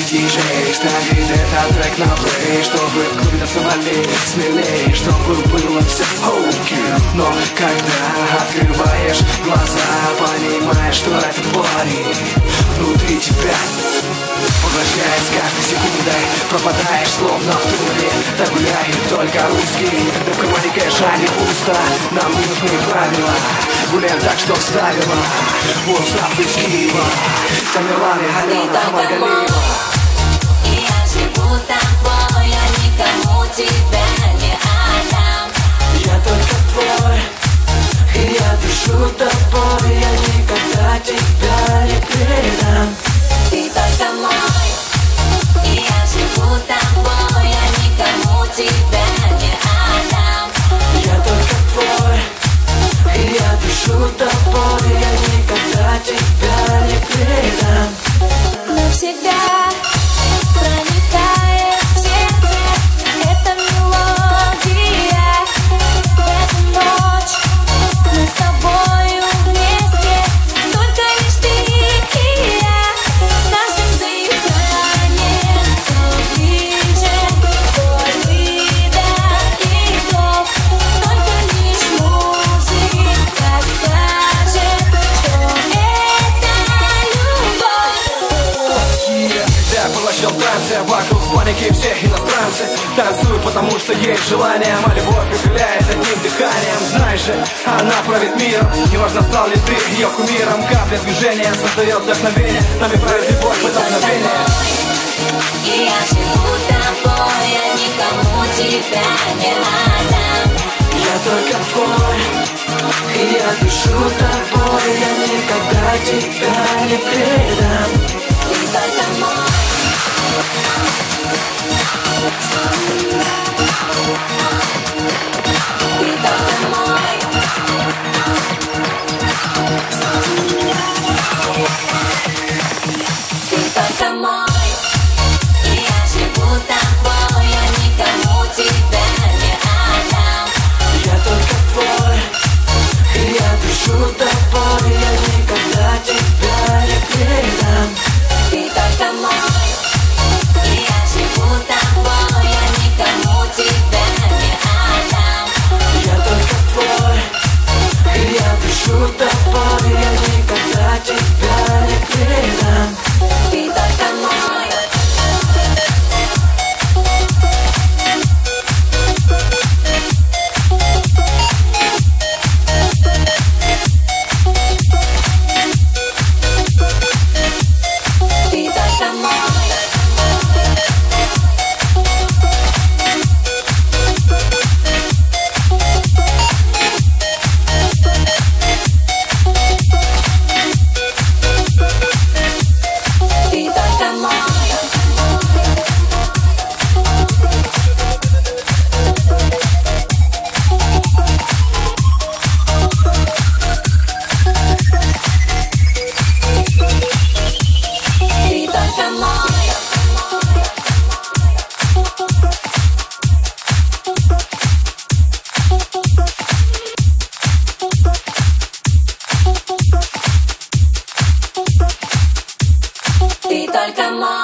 Диджей ставит этот трек на плей, чтобы в клубе танцевали смелее, чтобы было все окей. Но когда открываешь глаза, понимаешь, что это творит внутри тебя. Поглощает с каждой секундой, пропадаешь словно в туре. Так гуляет только русский, когда в кармане кэша не пусто. Нам не нужны правила, гуляем так, что вставила WhatsApp из Киева, Тамерлан и Алена Хамагалиева. И я живу тобой, я никому тебя не отдам. Я только твой, и я дышу тобой, я никогда тебя не предам. Ты только мой, и я живу тобой, я никому тебя не отдам. Я только твой, и я дышу тобой, я никогда тебя не предам. Навсегда проникает в сердце эта мелодия. В эту ночь мы с тобою вместе, только лишь ты и я. С каждым дыханием все ближе, твой выдох и вдох. Только лишь музыка скажет, что это любовь. Я поглощен в трансе, вокруг в панике все иностранцы. Танцую, потому что есть желание, моя любовь укрепляет одним дыханием. Знаешь же, она правит миром, неважно, стал ли ты ее кумиром. Капля движения создает вдохновение, нами правит любовь в это мгновение. И я живу тобой, я никому тебя не отдам. Я только твой, и я дышу тобой, я никогда тебя не предам. Ты только мой. Ты только мой. Ты только мой. И я живу тобой, я никому тебя не отдам. Я только твой, и я дышу тобой, я никогда тебя не предам. Ты только мой, и я живу тобой, я никому тебя не отдам. Я только твой, и я дышу тобой, я никогда тебя не предам. Ты только мой. Ты только мой. Ты только мой. Ты только мой. Ты только мой.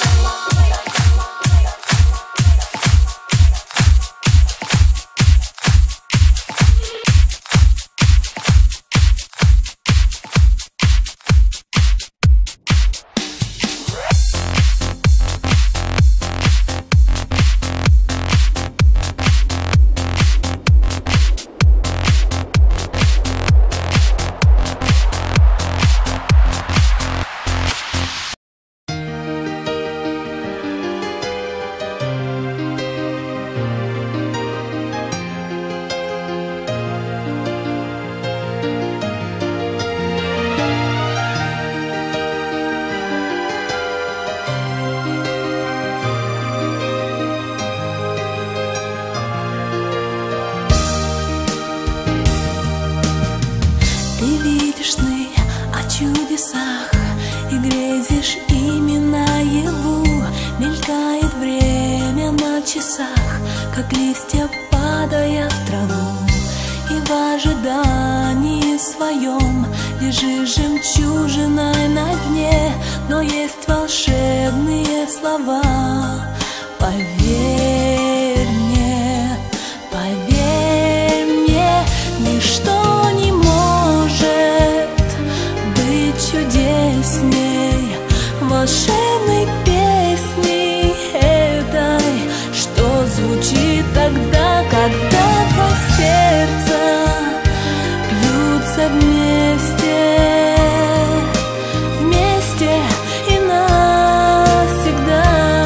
Ты видишь сны о чудесах и грезишь ими наяву. Мелькает время на часах, как листья падая в траву. И в ожидании своем лежишь жемчужиной на дне. Но есть волшебные слова. Поверь мне, ничто не может быть чудесней волшебной песни этой, что звучит тогда, когда два сердца бьются вместе, вместе и навсегда.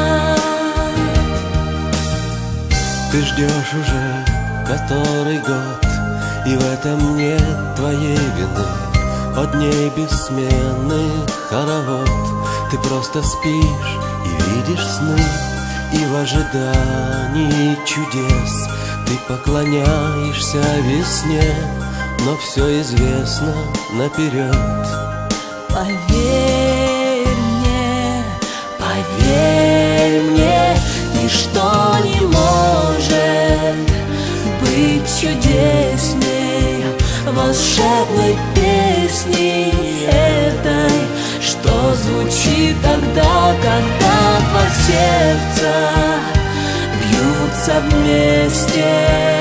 Ты ждешь уже который год, и в этом нет твоей вины. От дней бессменных хоровод ты просто спишь и видишь сны, и в ожидании чудес ты поклоняешься весне, но все известно наперед. Поверь мне, ничто не может быть чудесней волшебной песни этой, что звучит тогда, когда два сердца бьются вместе.